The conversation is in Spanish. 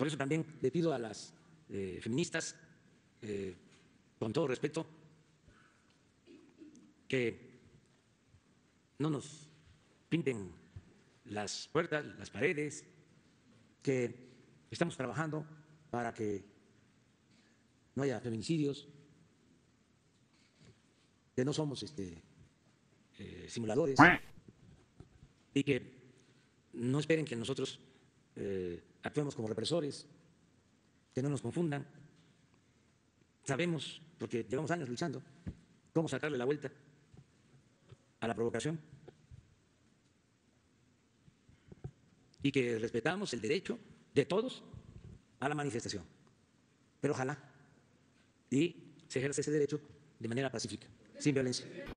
Por eso también le pido a las feministas, con todo respeto, que no nos pinten las puertas, las paredes, que estamos trabajando para que no haya feminicidios, que no somos simuladores y que no esperen que nosotros actuemos como represores, que no nos confundan. Sabemos, porque llevamos años luchando, cómo sacarle la vuelta a la provocación y que respetamos el derecho de todos a la manifestación. Pero ojalá y se ejerce ese derecho de manera pacífica, sin violencia.